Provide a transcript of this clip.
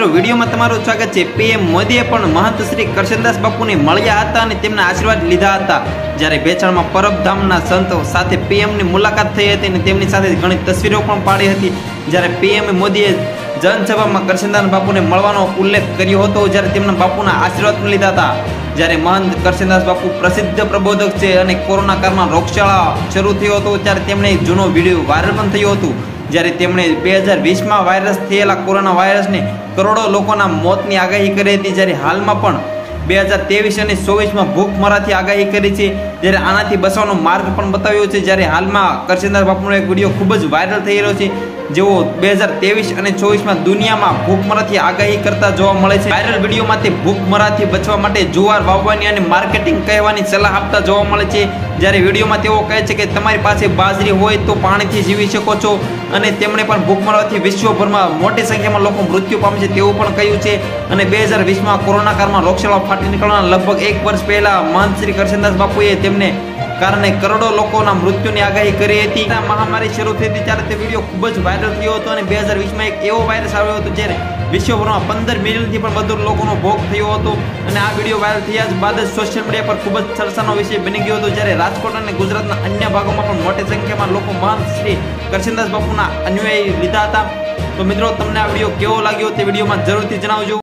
વિડીયોમાં તમારું સ્વાગત છે। પીએમ મોદીએ પણ મહંત શ્રી કરશનદાસ બાપુને મળ્યા હતા અને તેમના આશીર્વાદ લીધા હતા। જ્યારે ભેસાણમાં પરબધામના સંતો સાથે પીએમની મુલાકાત થઈ હતી અને તેમની સાથે ઘણી તસવીરો પણ પાડી હતી। જ્યારે પીએમ મોદીએ જનસભામાં કરશનદાસ બાપુને મળવાનો ઉલ્લેખ કર્યો હતો, જ્યારે તેમના બાપુના આશીર્વાદ પણ લીધા હતા। જ્યારે મહંત કરશનદાસ બાપુ પ્રસિદ્ધ પ્રબોધક છે અને કોરોના કાળમાં રોગચાળા શરૂ થયો હતો ત્યારે તેમણે એક જૂનો વિડીયો વાયરલ પણ થયો હતો, જ્યારે તેમણે 2020માં વાયરસ થયેલા કોરોના વાયરસને કરોડો લોકોના મોતની આગાહી કરી હતી। જ્યારે હાલમાં પણ 2023 અને 2024માં ભૂખમરાથી આગાહી કરી છે, જ્યારે આનાથી બચવાનો માર્ગ પણ બતાવ્યો છે। જ્યારે હાલમાં કરશનદાસ બાપુનો એક વિડીયો ખૂબ જ વાયરલ થઈ રહ્યો છે, જેઓ 2023 અને 2024માં દુનિયામાં ભૂખમરાથી આગાહી કરતા જોવા મળે છે। વાયરલ વિડીયોમાં તે ભૂખમરાથી બચવા માટે જુવાર વાવવાની અને માર્કેટિંગ કહેવાની સલાહ આપતા જોવા મળે છે। જ્યારે વિડીયોમાં તેઓ કહે છે કે તમારી પાસે બાજરી હોય તો પાણીથી જીવી શકો છો, અને તેમણે પણ ભૂખમરાથી વિશ્વભરમાં મોટી સંખ્યામાં લોકો મૃત્યુ પામે છે તેવું પણ કહ્યું છે। અને 2020માં કોરોના કાળમાં રોગચાળો ફાટી નીકળવાના લગભગ 1 વર્ષ પહેલા મહંત શ્રી કરશનદાસ બાપુએ તેમને કારણે કરોડો લોકોના મૃત્યુની આગાહી કરી હતી। મહામારી શરૂ થઈ હતી ત્યારે તે વિડીયો ખૂબ જ વાયરલ થયો હતો અને 2020માં એક એવો વાયરસ આવ્યો હતો જ્યારે વિશ્વભરમાં 15 મિલિયનથી પણ વધુ લોકોનો ભોગ થયો હતો। અને આ વિડીયો વાયરલ થયા બાદ જ સોશિયલ મીડિયા પર ખૂબ જ ચર્ચાનો વિષય બની ગયો હતો, જ્યારે રાજકોટ અને ગુજરાતના અન્ય ભાગોમાં પણ મોટી સંખ્યામાં લોકો મહંત શ્રી કરશનદાસ બાપુના અનુયાયી લીધા હતા। તો મિત્રો, તમને આ વિડીયો કેવો લાગ્યો તે વિડીયોમાં જરૂરથી જણાવજો।